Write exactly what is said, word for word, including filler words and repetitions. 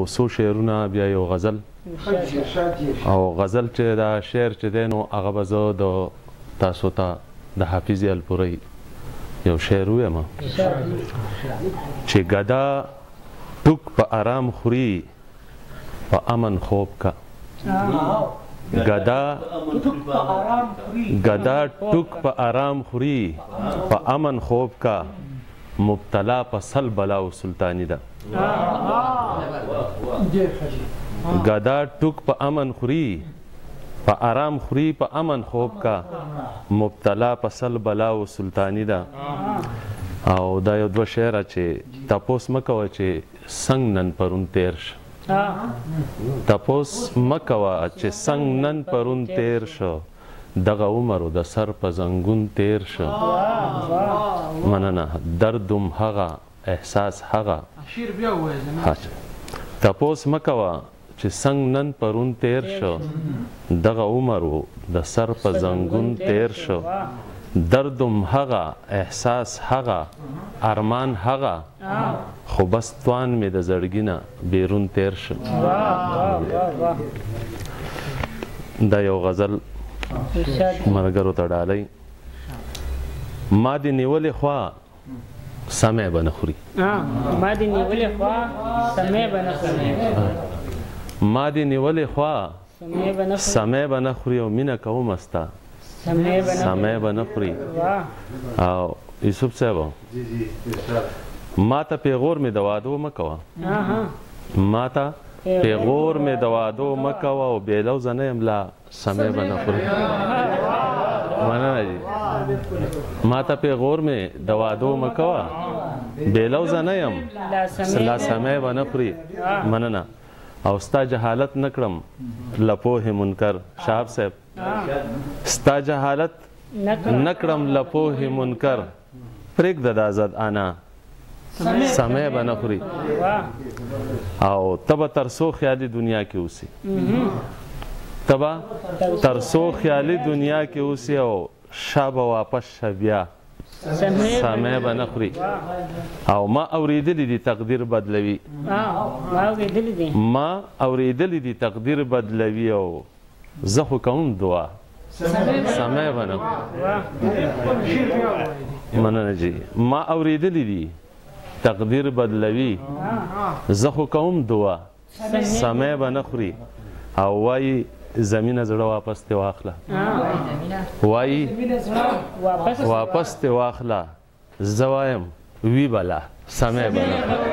یو څو شعرونه بیا یو غزل او غزل چې دا شعر چې دی نو هغه به زه د تاسو ته د حافظ الپورۍ یو شعر ووایم چې ګدا ټوک په آرام خوري په امن خوب کا ګدا ګدا ټوک په آرام خوري په امن خوب کا مبتلا په سل بلا و سلطانی ده ګدا ټوک په امن خوري په آرام خوري په امن خوب کا مبتلا په سل بلا و سلطانی ده او دا یو دوه شعره چې تپوس مه کوه چې څنګه نن پرون تیر شه تپوس مه کوه چې څنګه نن پرون تیر شه دغه عمر د سر په زنګون تیر شه مننه دردم هغه احساس هغه تپوس مه کوه چې څنګه نن پرون تیر شه دغه عمر د سر په زنګون تیر شه دردم هغه احساس هغه ارمان هغه خو بس توان مې د زړګي نه بیرون تیر شه دا یو غزل ملګرو ته ډالۍ ما دې نیولې خوا سمی به نه خوري ما دې نیولې خوا سمی به نه خوري ما دې نیولې خوا سمی به نه خوري او مینه کوم ستا سمی به نه خوري او یوسف صاحب ما ته پیغور مې د وادو مه کوه ما ته پیغور مې د وادو مه کوه او بېلوزه نه یم لا سمی به نه خوري مننه جي ما ته پیغور مې د وادو مه کوه بېلوزه نه یم لا سمی به نه خوري مننه او ستا جهالت نه کړم له پوهې منکر شهاب صاحب ستا جهالت نه کړم له پوهې منکر پرېږده دا زد انا سمی به نه خوري او ته به تر څو خیالي دنیا کې اوسې ته به تر څو خیالي دنیا کې اوسې او شا به واپس شه بیا سمی به نه خوري او ما اورېدلی دي تقدیر بدلوي ما اورېدلی دي تقدیر بدلوي او زه خو کوم دعا سمی به نه مننه جي ما اورېدلی دي تقدیر بدلوي زه خو کوم دعا سمی به نه خوري او وایي زمینه زړه واپس ته واخله وایي واپس ته واخله زه وایم وی بلا سمی به نه